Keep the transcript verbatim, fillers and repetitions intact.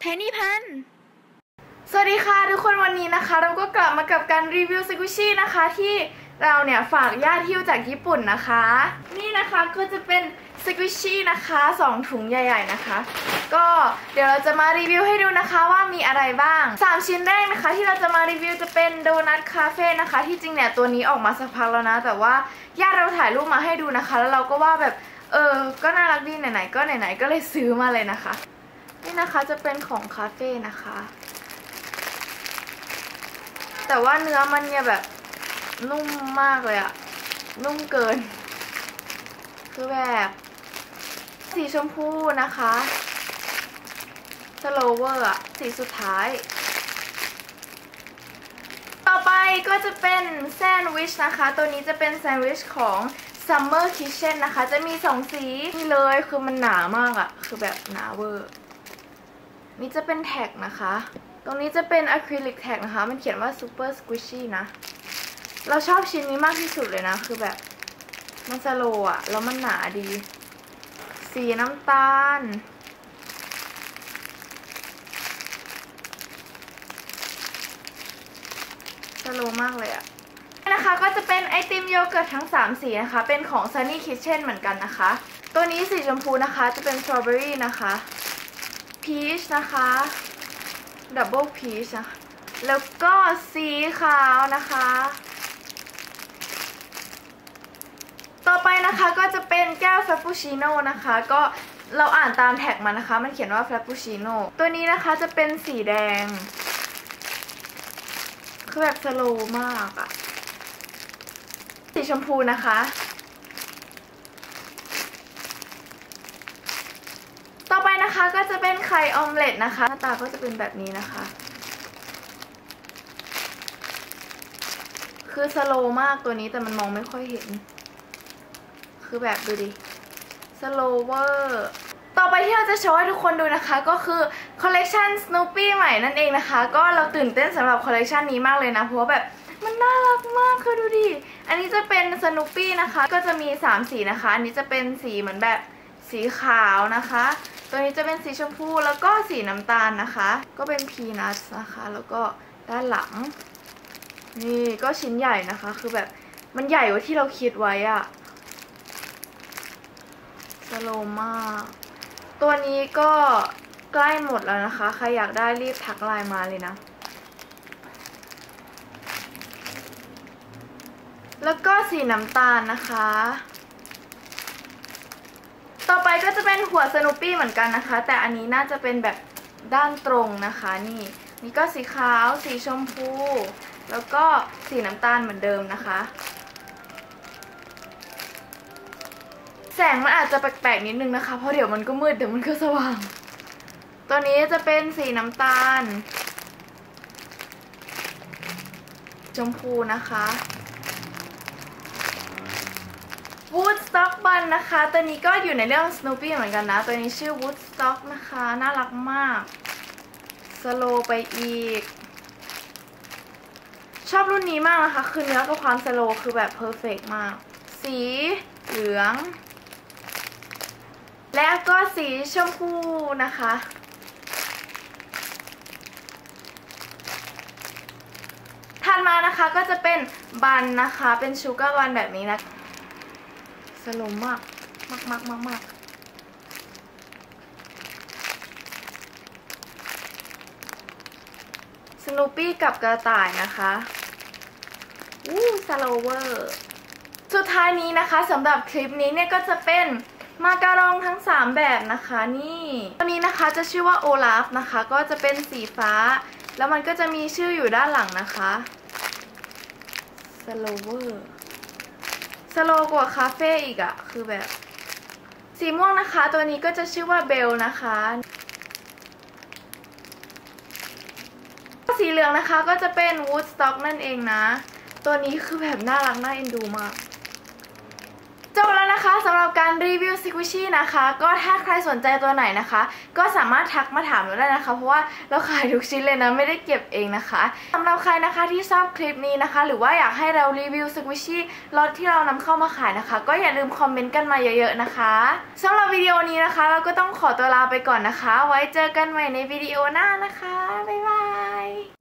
เพนนี่พันสวัสดีค่ะทุกคนวันนี้นะคะเราก็กลับมากับการรีวิวสกุชี่นะคะที่เราเนี่ยฝากญาติฮิ้วจากญี่ปุ่นนะคะนี่นะคะก็จะเป็นสกุชี่นะคะสองถุงใหญ่ๆนะคะก็เดี๋ยวเราจะมารีวิวให้ดูนะคะว่ามีอะไรบ้างสามชิ้นแรกนะคะที่เราจะมารีวิวจะเป็นโดนัทคาเฟ่นะคะที่จริงเนี่ยตัวนี้ออกมาสักพักแล้วนะแต่ว่าญาติเราถ่ายรูปมาให้ดูนะคะแล้วเราก็ว่าแบบเออก็น่ารักดีไหนๆก็ไหนๆก็เลยซื้อมาเลยนะคะนี่นะคะจะเป็นของคาเฟ่นะคะแต่ว่าเนื้อมันเนี่ยแบบนุ่มมากเลยอะนุ่มเกินคือแบบสีชมพูนะคะสโลเวอร์อะสีสุดท้ายต่อไปก็จะเป็นแซนด์วิชนะคะตัวนี้จะเป็นแซนด์วิชของ Summer Kitchen นะคะจะมีสองสีนี่เลยคือมันหนามากอะคือแบบหนาเวอร์นี่จะเป็นแท็กนะคะตรงนี้จะเป็นอะคริลิกแท็กนะคะมันเขียนว่า Super Squishy นะเราชอบชิ้นนี้มากที่สุดเลยนะคือแบบมันสโลว์อะแล้วมันหนาดีสีน้ำตาลสโลว์มากเลยอะนะคะก็จะเป็นไอติมโยเกิร์ตทั้งสามสีนะคะเป็นของ Sunny Kitchen เหมือนกันนะคะตัวนี้สีชมพูนะคะจะเป็นสตรอเบอรี่นะคะพีชนะคะดับเบิลพีชนะแล้วก็สีขาวนะคะต่อไปนะคะก็จะเป็นแก้วฟรปปูชิโน่นะคะก็เราอ่านตามแท็กมานะคะมันเขียนว่าฟรปปูชิโน่ตัวนี้นะคะจะเป็นสีแดงคือแบบสโลว์มากอะสีชมพูนะคะต่อไปนะคะก็จะเป็นไข่ออมเล็ตนะคะหน้าตาก็จะเป็นแบบนี้นะคะคือสโลว์มากตัวนี้แต่มันมองไม่ค่อยเห็นคือแบบดูดิสโลเวอร์ต่อไปที่เราจะโชว์ให้ทุกคนดูนะคะก็คือคอลเลกชัน Snoopy ใหม่นั่นเองนะคะก็เราตื่นเต้นสำหรับคอลเลกชันนี้มากเลยนะเพราะว่าแบบมันน่ารักมากคือดูดิอันนี้จะเป็น Snoopy นะคะก็จะมีสามสีนะคะอันนี้จะเป็นสีเหมือนแบบสีขาวนะคะตัวนี้จะเป็นสีชมพูแล้วก็สีน้ำตาลนะคะก็เป็นพีนัทนะคะแล้วก็ด้านหลังนี่ก็ชิ้นใหญ่นะคะคือแบบมันใหญ่กว่าที่เราคิดไว้อะสโลว์มากตัวนี้ก็ใกล้หมดแล้วนะคะใครอยากได้รีบทักไลน์มาเลยนะแล้วก็สีน้ำตาลนะคะต่อไปก็จะเป็นหัวสนูปี้เหมือนกันนะคะแต่อันนี้น่าจะเป็นแบบด้านตรงนะคะนี่นี่ก็สีขาวสีชมพูแล้วก็สีน้ำตาลเหมือนเดิมนะคะแสงมันอาจจะแปลกๆนิดนึงนะคะเพราะเดี๋ยวมันก็มืดเดี๋ยวมันก็สว่างตัวนี้จะเป็นสีน้ำตาลชมพูนะคะWoodstock Bun นะคะตัวนี้ก็อยู่ในเรื่อง Snoopy เหมือนกันนะตัวนี้ชื่อ Woodstock นะคะน่ารักมากสโลว์ไปอีกชอบรุ่นนี้มากนะคะคือเนื้อกับความสโลว์คือแบบเพอร์เฟกต์มากสีเหลืองและก็สีชมพูนะคะถัดมานะคะก็จะเป็นบันนะคะเป็นชูการ์บันแบบนี้นะสโลว์มากมากมากมากมากสนูปี้กับกระต่ายนะคะอู้สโลเวอร์สุดท้ายนี้นะคะสำหรับคลิปนี้เนี่ยก็จะเป็นมาการองทั้งสามแบบนะคะนี่ตัวนี้นะคะจะชื่อว่าโอลาฟนะคะก็จะเป็นสีฟ้าแล้วมันก็จะมีชื่ออยู่ด้านหลังนะคะสโลเวอร์สโลกว่าคาเฟ่อีกอะคือแบบสีม่วงนะคะตัวนี้ก็จะชื่อว่าเบลนะคะสีเหลืองนะคะก็จะเป็น Woodstock นั่นเองนะตัวนี้คือแบบน่ารักน่าเอ็นดูมากจบแล้วนะคะนะคะสำหรับการรีวิวสควิชชี่นะคะก็ถ้าใครสนใจตัวไหนนะคะก็สามารถทักมาถามเราได้นะคะเพราะว่าเราขายทุกชิ้นเลยนะไม่ได้เก็บเองนะคะสำหรับใครนะคะที่ชอบคลิปนี้นะคะหรือว่าอยากให้เรารีวิวสควิชชี่ล็อตที่เรานำเข้ามาขายนะคะก็อย่าลืมคอมเมนต์กันมาเยอะๆนะคะสำหรับวิดีโอนี้นะคะเราก็ต้องขอตัวลาไปก่อนนะคะไว้เจอกันใหม่ในวิดีโอหน้านะคะบ๊ายบาย